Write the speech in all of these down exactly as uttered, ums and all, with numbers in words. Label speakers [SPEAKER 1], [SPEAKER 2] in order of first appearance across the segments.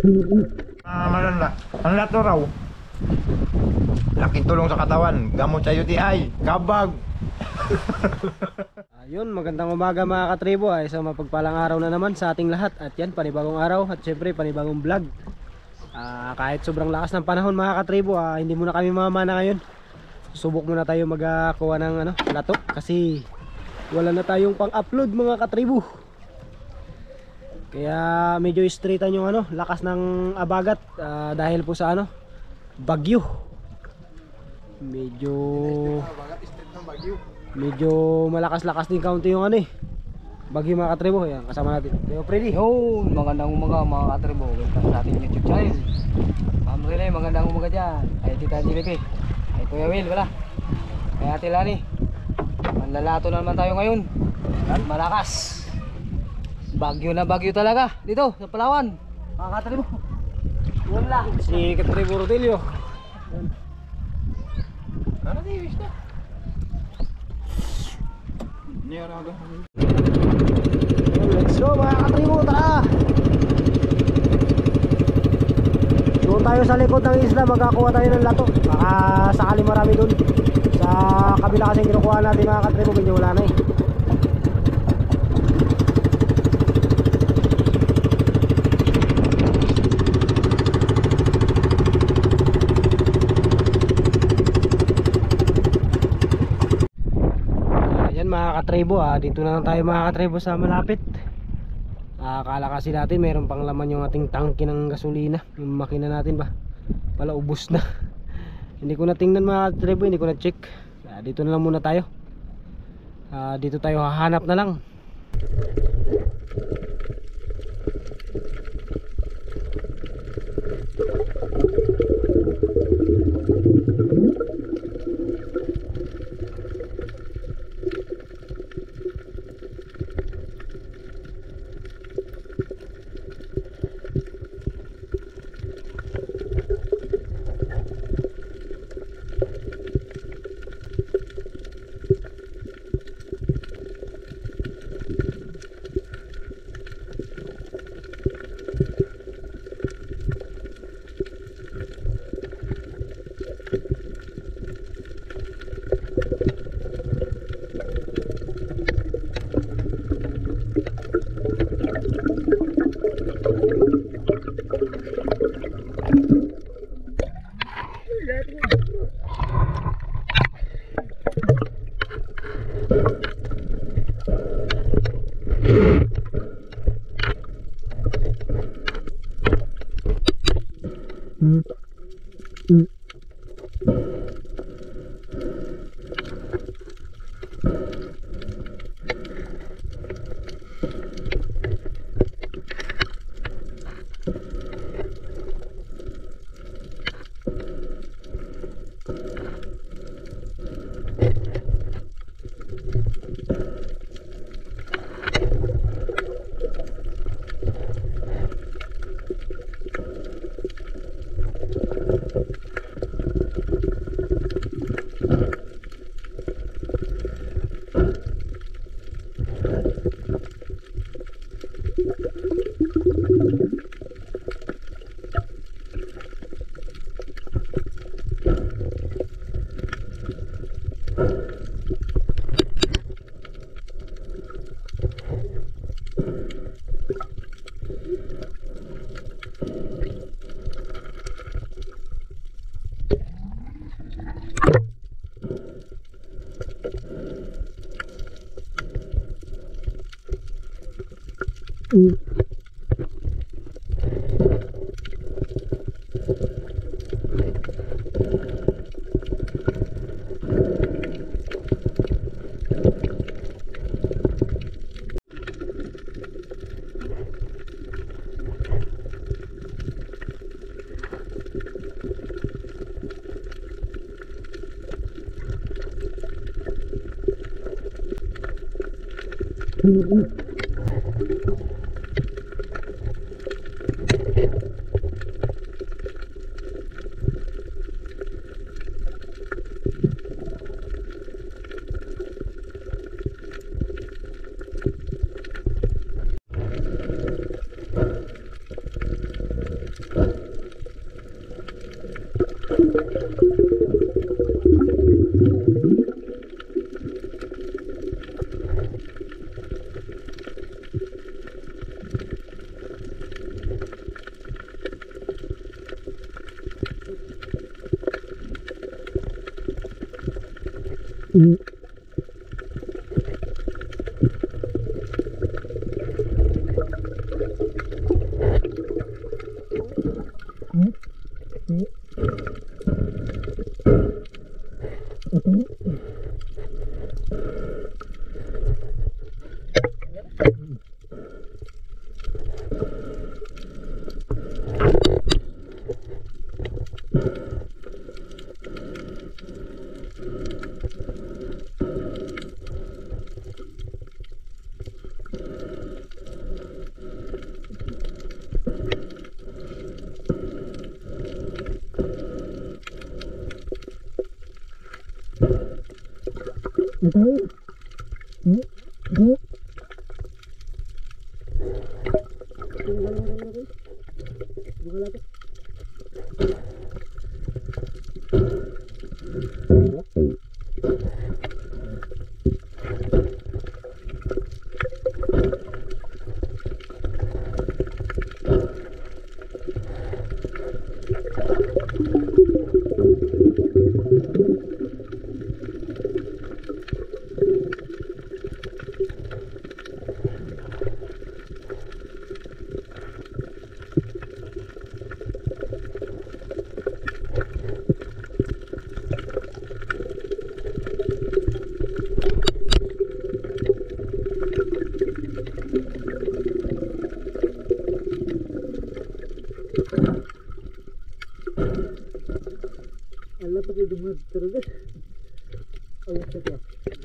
[SPEAKER 1] Ah, malala. Ang lato raw. Laking tulong sa katawan. Gamot sa U T I. Kabag.
[SPEAKER 2] Ayun, magandang umaga mga katribo. Ay isang mapagpalang araw na naman sa ating lahat. At yan, panibagong araw at syempre panibagong vlog. Ah, kahit sobrang lakas ng panahon mga katribo, ah, hindi muna kami mamana ngayon. Subok muna tayo magkuha ng ano, lato kasi wala na tayong pang-upload mga katribo. Kaya medyo straightan yung ano, lakas ng abagat ah, dahil po sa ano, bagyo. Medyo Medyo malakas-lakas din kaunti yung ano eh, bagyo mga katribo. Yan, kasama natin Leo Freddy.
[SPEAKER 3] Yo, magandang umaga mga katribo. Welcome sa ating YouTube channel. Ma'am Rene, magandang umaga dyan. Ay Tita Jilipi, ay Kuya Will, wala. Kaya Ate Lani, manlalato na naman tayo ngayon. At malakas. Bagyo na bagyo talaga dito sa Palawan mga katribo. Wala.
[SPEAKER 2] Si Katribo Rodelio.
[SPEAKER 1] Ano di wish na? Niya raw.
[SPEAKER 2] Let's go mga katribo, tara! Doon tayo sa likod ng isla, magkakuha tayo ng lato. Baka sakali marami doon. Sa kabila kasi kinukuha natin mga katribo, medyo wala na eh. Ayan mga katribo, ah, dito na lang tayo mga katribo sa malapit. Ah, akala kasi natin mayroon pang laman yung ating tangke ng gasolina, yung makina natin ba pala ubos na. Hindi ko na tingnan mga katribo, hindi ko na check. Ah, dito na lang muna tayo. Ah, dito tayo hahanap na lang. Hmm. Hmm. Allah pakai dumur terus. Oh ya, siap.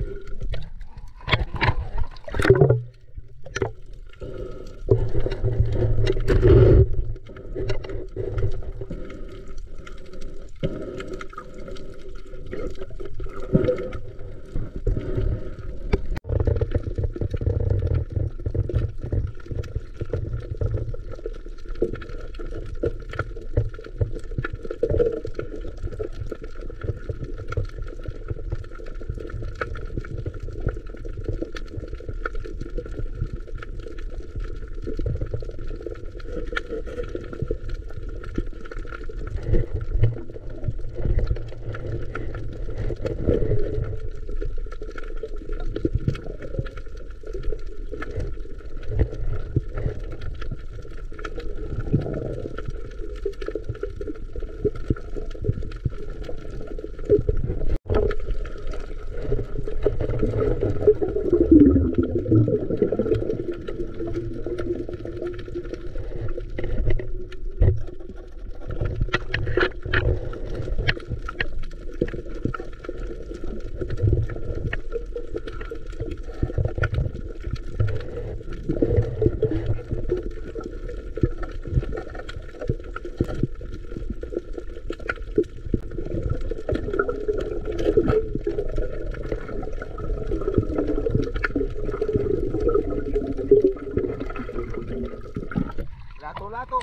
[SPEAKER 1] Lato-lato.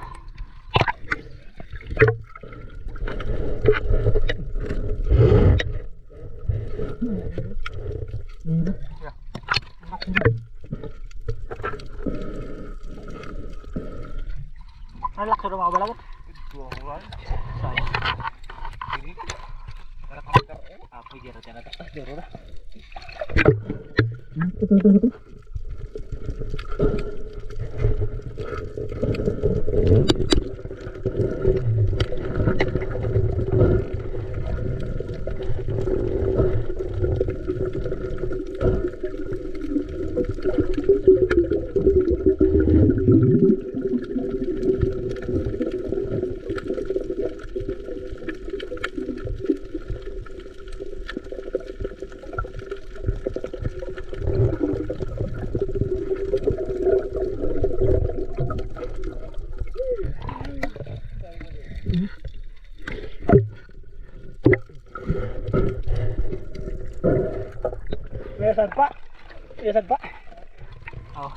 [SPEAKER 2] Alak sudah mau balagat.
[SPEAKER 1] Dua bulan.
[SPEAKER 2] Saya.
[SPEAKER 1] Ini. Karena kamu ter.
[SPEAKER 2] Apa jarak jarak atas jarak. Biasa Pak. Biasa Pak. Oh.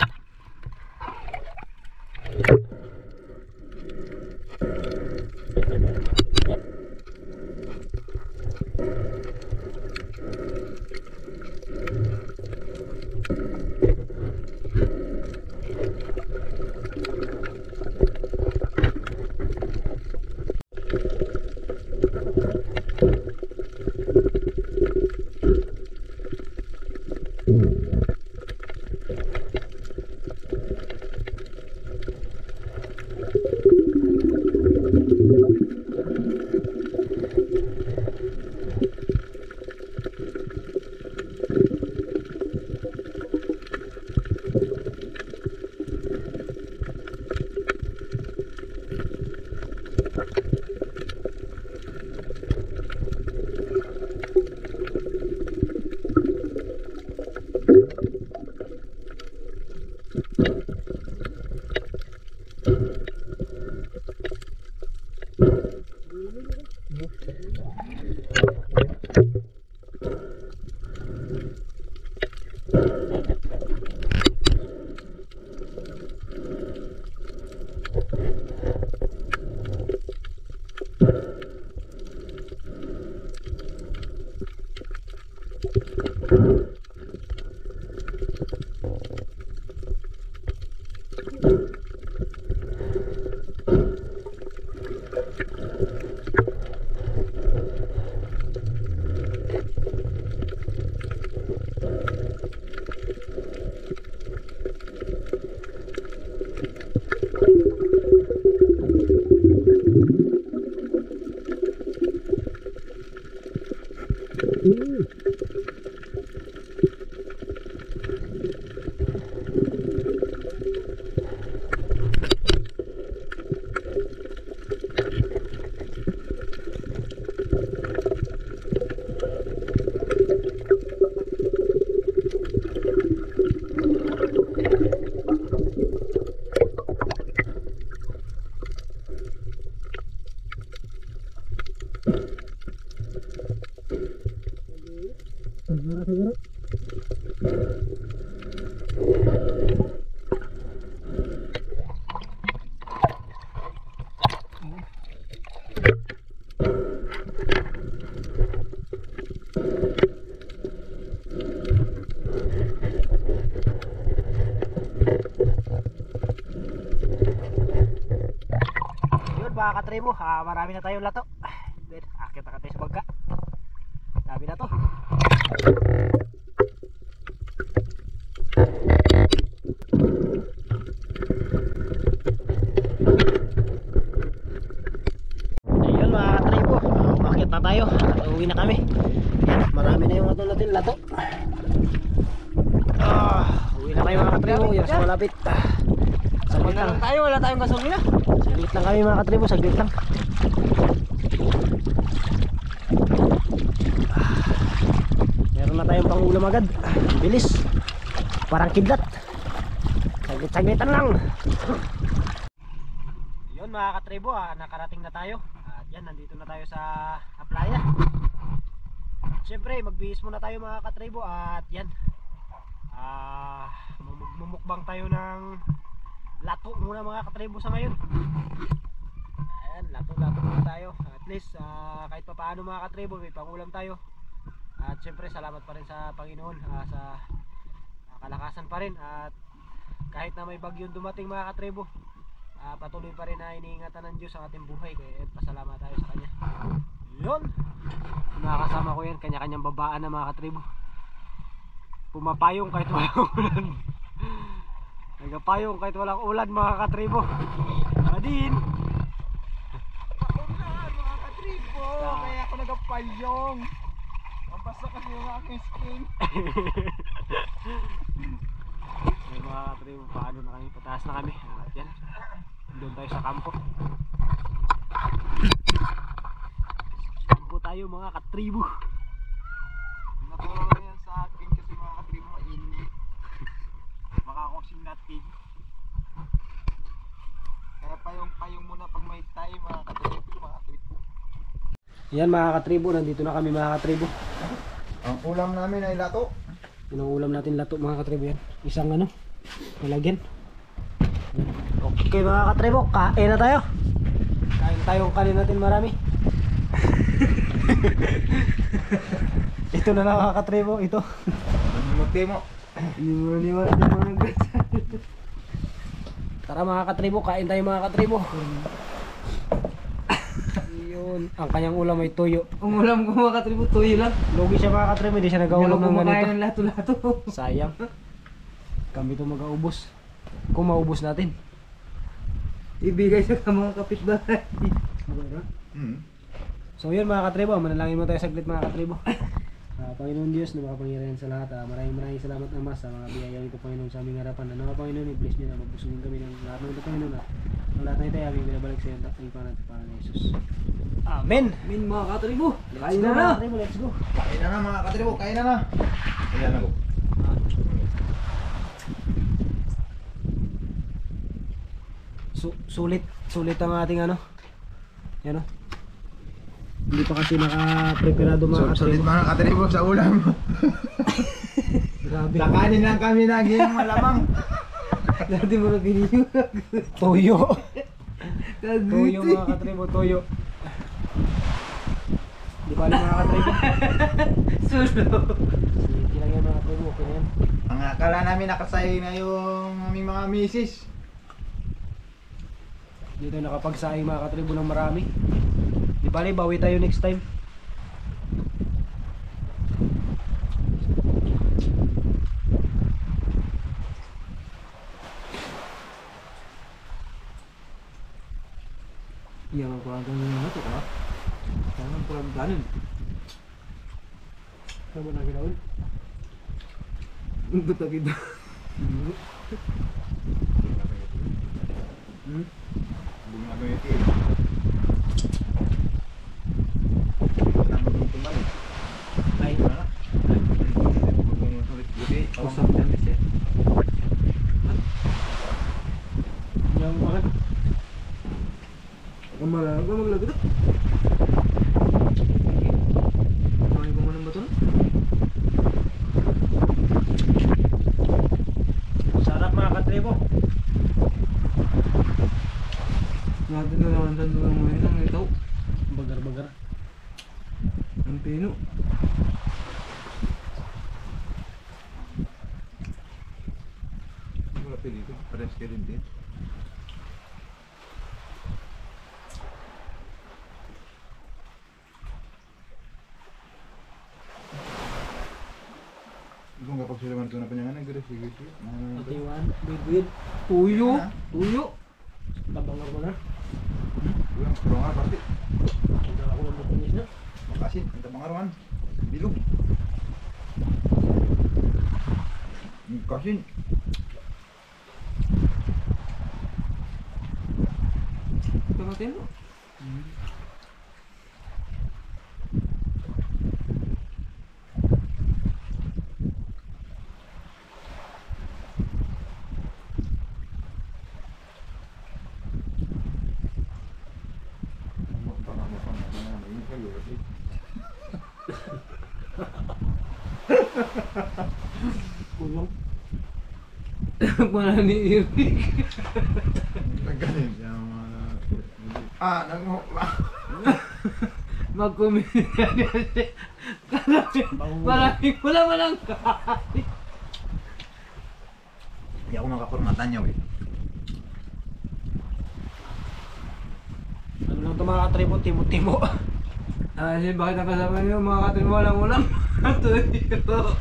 [SPEAKER 2] Yun mga katribo, ah, marami na tayong lato. Then, akit na tayo sa bangka. Dami na to. Ayun mga katribo, akit na tayo. Uwi na kami. Yan, marami na yung ato natin lato. Ah, uwi na tayo mga katribo. Yan sa malapit. Saglit lang tayo, wala tayong gasolina. Saglit lang kami mga katribo, saglit lang. Ah, meron na tayong pangulam agad. Bilis. Parang kidlat. Saglit-saglitan lang. Yun mga katribo, ah, nakarating na tayo. At yan, nandito na tayo sa playa. Siyempre, magbihis muna tayo mga katribo. At yan, ah, mumukbang tayo ng lato muna mga katribo sa ngayon. Ayan, lato-lato muna tayo. At least uh, kahit pa paano mga katribo, may pangulam tayo. At syempre salamat pa rin sa Panginoon, uh, sa uh, kalakasan pa rin. At kahit na may bagyong dumating mga katribo, uh, patuloy pa rin na iniingatan ng Diyos ang ating buhay. Kaya pasalamat tayo sa Kanya. Yun, mga kasama ko yan, kanya-kanyang babaan na mga katribo. Pumapayong kahit walang ulan. Nagapayong kahit walang ulan mga katribo. Adin.
[SPEAKER 1] Ulan mga katribo. Kaya ako nagapayong. Mabasa kasi yung aking skin.
[SPEAKER 2] Ay mga katribo, paano na kami? Pataas na kami. At yan, doon tayo sa kampo. Kampo tayo mga katribo.
[SPEAKER 1] Natulong yan sa akin kasi mga katribo mainit. Makakosing natin. Kaya payong-payong muna pag may time mga katribo, mga katribo.
[SPEAKER 2] Yan mga katribo, nandito na kami mga katribo.
[SPEAKER 1] Ang ulam namin ay lato.
[SPEAKER 2] Yun ang ulam natin, lato mga katribo yan. Isang ano, malagyan. Okay mga katribo, kain na tayo. Kain tayong kanin natin marami. Ito na lang mga katribo, ito.
[SPEAKER 1] Magti mo.
[SPEAKER 2] Hindi mo naniwala ng mga nagkasal. Tara mga katribo, kain tayo mga katribo. Yun, ang kanyang ulam ay tuyo.
[SPEAKER 3] Ang ulam ko mga katribo, tuyo lang.
[SPEAKER 2] Lugi siya mga katribo, hindi siya nag-aulam ng
[SPEAKER 3] kumakain
[SPEAKER 2] ganito.
[SPEAKER 3] ng lato-lato.
[SPEAKER 2] Sayang. Kami ito mag-aubos. Kung maubos natin.
[SPEAKER 3] Ibigay sa mga kapitbahay.
[SPEAKER 1] Hmm.
[SPEAKER 2] So yun mga katribo, manalangin mo tayo saglit mga katribo. Uh, Panginoon Diyos na makapangyarihan sa lahat, uh, maraming maraming salamat Ama sa mga biyayang ito Panginoon sa aming harapan. Ano ka Panginoon, i-bless nyo na magbusugin kami ng lahat ng ito Panginoon. Uh, ang lahat na ito ay aming binabalik sa iyo at ang pangalan sa pangalan ni Jesus. Amen!
[SPEAKER 3] Min mga katribo,
[SPEAKER 2] Let's
[SPEAKER 3] kain
[SPEAKER 2] go
[SPEAKER 3] na
[SPEAKER 2] mga
[SPEAKER 3] na.
[SPEAKER 2] katribo, let's go!
[SPEAKER 1] Kain na na mga katribo, kain na na. Ayan na ko.
[SPEAKER 2] Su sulit, sulit ang ating ano. Yan o. Hindi pa kasi naka-preparado mga
[SPEAKER 1] So, sulit
[SPEAKER 2] katribo.
[SPEAKER 1] mga katribo sa ulam.
[SPEAKER 2] Grabe.
[SPEAKER 1] Kakanin lang kami naging malamang.
[SPEAKER 3] Dati mo na binigyan.
[SPEAKER 2] Toyo.
[SPEAKER 3] Kaguti.
[SPEAKER 2] Toyo mga katribo, toyo. Di ba mga katribo?
[SPEAKER 3] Sulo.
[SPEAKER 2] Sige lang yan mga katribo, okay na yan.
[SPEAKER 1] Ang akala namin nakasay na yung aming mga misis.
[SPEAKER 2] Dito nakapagsaing mga katribo ng marami. Di bali, bawi tayo next time.
[SPEAKER 3] Iya ang kurang ganun na ito ha. Tangan kurang ganun.
[SPEAKER 2] Ano na ginawan?
[SPEAKER 3] Untuk tak kita.
[SPEAKER 1] Hmm? Bunga ko yung tiro.
[SPEAKER 2] Ay,
[SPEAKER 3] Usap dan bisa.
[SPEAKER 2] yung mga
[SPEAKER 3] Kemana? Gua mau lagi tu. Mau ibu mana betul?
[SPEAKER 2] katribo.
[SPEAKER 3] Natin na naman sa dulang mo yun ang itaw.
[SPEAKER 2] Bagar-bagar.
[SPEAKER 3] Ang pino.
[SPEAKER 1] Wala pa dito. Pares ka rin din. Kung kapag sila man ito na panyangan, nag-receive ito.
[SPEAKER 2] Atiwan, bid-bid. Tuyo.
[SPEAKER 1] Ano?
[SPEAKER 2] Tuyo. Tabangar mo na.
[SPEAKER 1] Ulang, pero nga, pati.
[SPEAKER 2] Udah ako ng bukunis na.
[SPEAKER 1] Makasin, ang tabang arawan. Bilog. Makasin.
[SPEAKER 3] Ito natin mo.
[SPEAKER 2] Kulong.
[SPEAKER 3] Mana ni Irving.
[SPEAKER 1] Nagkanin. Yung mga... Ah, nagmo...
[SPEAKER 3] Mag-comment na niya siya. Maraming wala man ang kain.
[SPEAKER 1] Hindi ako makapormatan niya, eh.
[SPEAKER 2] Ano lang ito mga katribo, timo-timo.
[SPEAKER 3] Ah, kasi bakit ang kasama niyo mga katin mo walang ulam? Tuyo.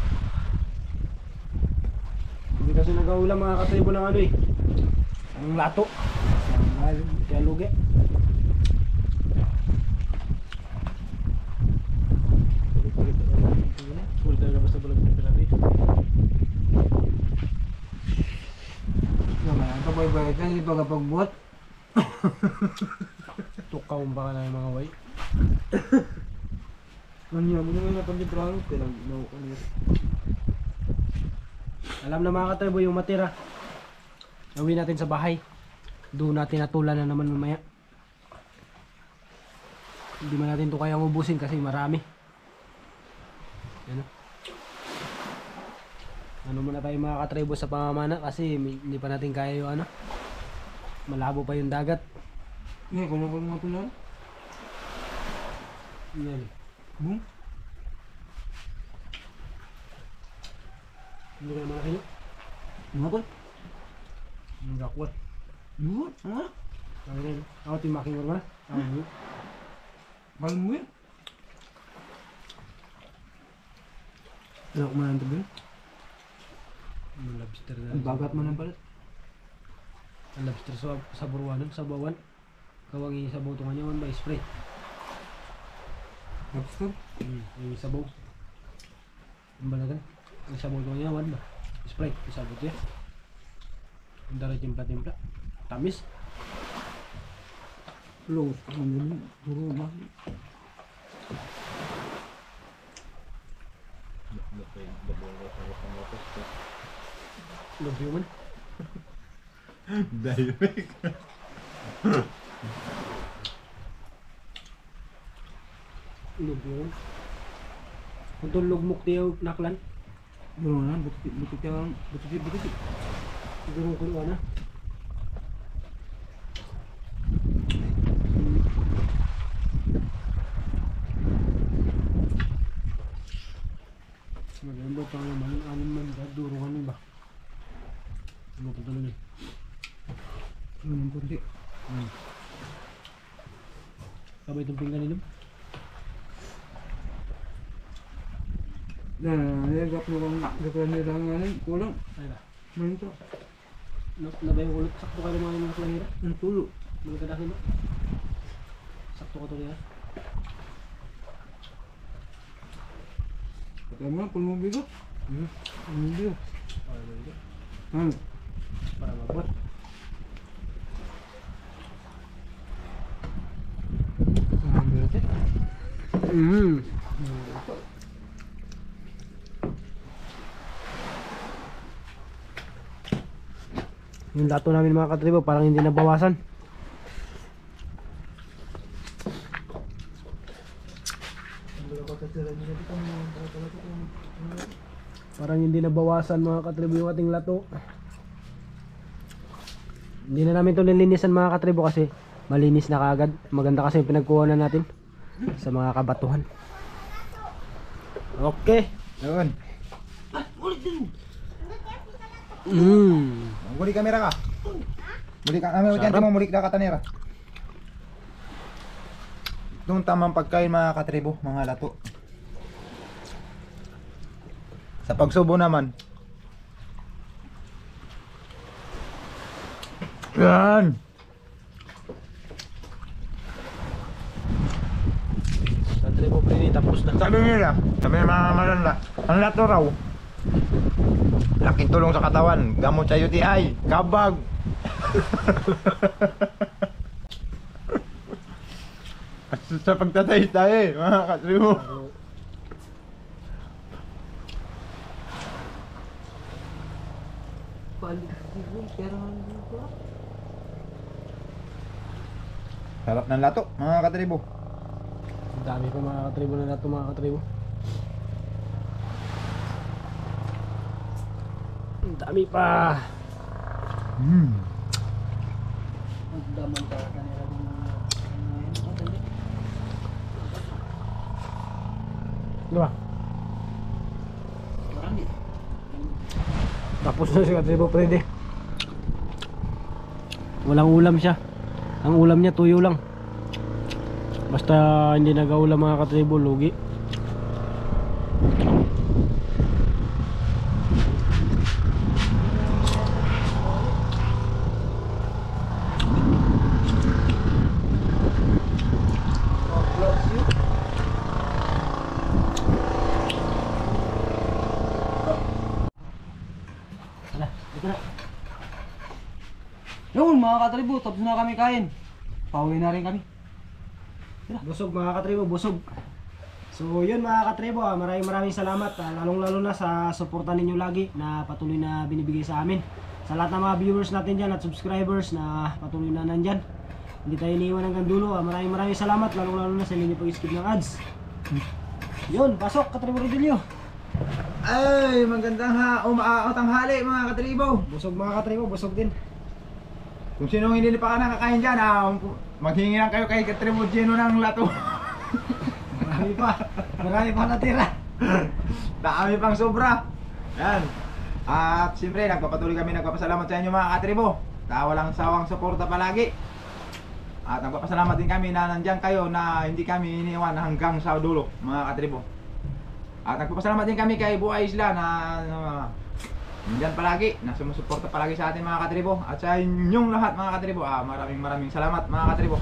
[SPEAKER 2] Hindi kasi nag-aulam mga katribo ng ano eh. Ang lato. Kaya lugi. Full talaga basta bulag ng pinati.
[SPEAKER 3] Naman, ang kapay-bayad na, hindi pa kapag-buhat.
[SPEAKER 2] Tukaw ba ka na yung mga way?
[SPEAKER 3] Ano mo naman na pag-ibrano, kailang no, ano yun.
[SPEAKER 2] Alam na mga katribo yung matira. Gawin natin sa bahay. Doon natin natulan na naman mamaya. Hindi man natin ito kayang ubusin kasi marami. Ano? Ano muna tayo mga katribo sa pamamana kasi hindi pa natin kaya yung ano. Malabo pa yung dagat.
[SPEAKER 3] Ngayon, kung ako mga tulan.
[SPEAKER 2] Yan.
[SPEAKER 3] Boom.
[SPEAKER 2] Hindi ka naman kayo.
[SPEAKER 3] Mga ko?
[SPEAKER 2] Ang gakwat.
[SPEAKER 3] Buhat, mga?
[SPEAKER 2] Ano rin? Ako timaking mo na. Ano?
[SPEAKER 3] Mahal mo yun. Ano ko man ang tabi?
[SPEAKER 2] Ang lobster na.
[SPEAKER 3] Ang bagat mo ng palit.
[SPEAKER 2] Ang lobster sa, sa burwanan, sa bawan. Kawang isabaw ito kanyawan ba? Spray.
[SPEAKER 3] Lobster?
[SPEAKER 2] Hmm, yung isabaw. Ang balagan. Ang isabaw ito kanyawan ba? Spray. Isabaw ito yan. Ang dara timpla-timpla. Tamis.
[SPEAKER 3] Low. Ang ganun. Puro mahal.
[SPEAKER 2] Love you man.
[SPEAKER 1] Dynamic.
[SPEAKER 2] Love you man. Kung ito lugmok tiyaw naklan.
[SPEAKER 3] Bro na, butit butit yang butit butit.
[SPEAKER 2] Siguro kung ano. Maganda pa naman yung anim man ba? Durungan ba? Ano pa talaga eh?
[SPEAKER 3] Ano ng kunti?
[SPEAKER 2] Hmm. Sabay itong pinggan nilom?
[SPEAKER 3] Nah, dia gap nang gap nang dangan kulang.
[SPEAKER 2] Ay ba?
[SPEAKER 3] Main to.
[SPEAKER 2] Nabay yung ulit. Sakto ka naman yung mga kulahira.
[SPEAKER 3] Ang tulo.
[SPEAKER 2] Mga kadakin mo. Sakto ka to niya.
[SPEAKER 3] Tama, kung mo bigo.
[SPEAKER 2] Hmm.
[SPEAKER 3] Ano bigo?
[SPEAKER 2] Para mabuti.
[SPEAKER 3] Ano?
[SPEAKER 2] Para mabuti.
[SPEAKER 3] Ano bigo?
[SPEAKER 2] Hmm. Yung lato namin mga katribo parang hindi nabawasan. Parang hindi nabawasan mga katribo yung ating lato. Hindi na namin ito nilinisan mga katribo kasi malinis na kaagad. Maganda kasi yung pinagkuhanan natin sa mga kabatuhan. Okay.
[SPEAKER 1] Yun.
[SPEAKER 2] Mm.
[SPEAKER 1] Muli kamera ka. Muli ka. Ano
[SPEAKER 2] Sarap.
[SPEAKER 1] mo muli ka katanera. Itong tamang pagkain mga katribo, mga lato. Sa pagsubo naman. Yan.
[SPEAKER 2] Katribo pre, tapos na.
[SPEAKER 1] Sabi nila, sabi ng mga malala, ang lato raw. Laking tulong sa katawan, gamot sa U T I, kabag. Sa pagtatay-tay, mga katribo. Sarap ng lato, mga katribo.
[SPEAKER 2] Ang dami pa mga katribo na nato mga katribo. Ang dami pa.
[SPEAKER 1] Mm.
[SPEAKER 2] Diba? Tapos na si katribo pre. Walang ulam siya. Ang ulam niya tuyo lang. Basta hindi nag-aulam mga katribo, lugi.
[SPEAKER 3] Yun mga katribo, tapos na kami kain. Pauwi na rin kami.
[SPEAKER 2] Busog mga katribo, busog. So yun mga katribo, ah, maraming maraming salamat, ah, lalong lalo na sa suporta ninyo lagi na patuloy na binibigay sa amin. Sa lahat ng mga viewers natin dyan at subscribers na patuloy na nandyan, hindi tayo iniwan hanggang dulo. ah, Maraming maraming salamat, lalong lalo na sa inyo pag-skip ng ads. Yun, pasok katribo Rodilio.
[SPEAKER 1] Ay, magandang ha, umaakot ang hali mga katribo.
[SPEAKER 2] Busog mga katribo, busog din.
[SPEAKER 1] Kung sino hindi pa ka nakakain dyan, ah, maghingi lang kayo kay katribo Gino ng lato.
[SPEAKER 2] Marami pa, marami pa natira.
[SPEAKER 1] Dami pang sobra. Yan. At siyempre, nagpapatuloy kami, nagpapasalamat sa inyo mga katribo. Ta walang sawang suporta palagi. At nagpapasalamat din kami na nandyan kayo na hindi kami iniwan hanggang sa dulo mga katribo. At nagpapasalamat din kami kay Buhay Isla na uh, nandyan palagi, na sumusuporta palagi sa atin mga katribo. At sa inyong lahat mga katribo, ah, maraming maraming salamat mga katribo.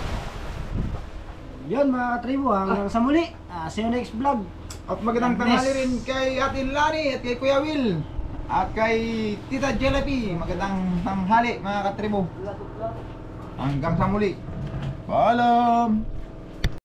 [SPEAKER 2] Yun mga katribo, hanggang sa muli. Ah, see you next vlog.
[SPEAKER 1] At magandang
[SPEAKER 2] God bless.
[SPEAKER 1] tanghali rin kay Ate Lani at kay Kuya Will at kay Tita Jelepi. Magandang tanghali mga katribo. Hanggang sa muli. Paalam.